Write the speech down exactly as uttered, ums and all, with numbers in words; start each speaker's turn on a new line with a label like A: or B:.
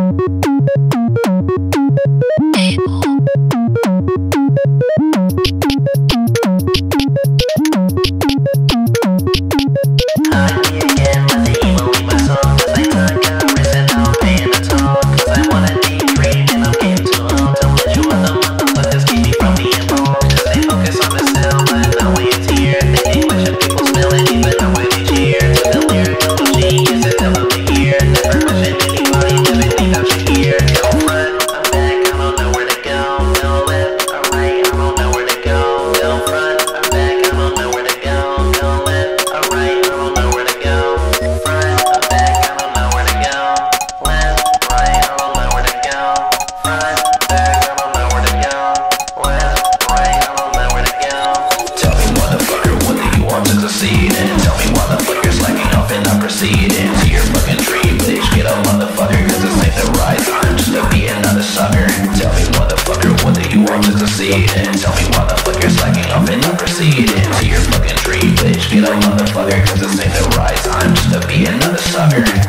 A: Into your fucking dream, bitch. Get up, motherfucker, cause this ain't the right time just to be another sucker. Tell me, motherfucker, what do you want to succeed in? Tell me why the fuck you're slacking off and not proceed into your fucking dream, bitch. Get up, motherfucker, cause this ain't the right time just to be another sucker.